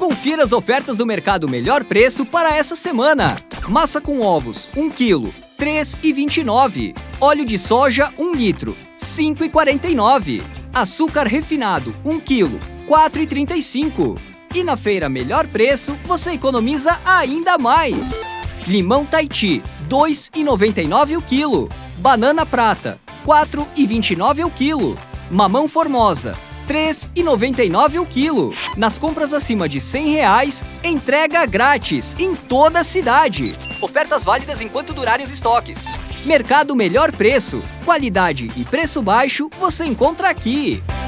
Confira as ofertas do Mercado Melhor Preço para essa semana. Massa com ovos, 1 kg, R$ 3,29. Óleo de soja, 1 litro, R$ 5,49. Açúcar refinado, 1 kg, R$ 4,35. E na feira Melhor Preço, você economiza ainda mais. Limão Tahiti, R$ 2,99 o quilo. Banana prata, R$ 4,29 o quilo. Mamão Formosa, R$ 3,99 o quilo. Nas compras acima de R$ 100, entrega grátis em toda a cidade. Ofertas válidas enquanto durarem os estoques. Mercado Melhor Preço. Qualidade e preço baixo você encontra aqui.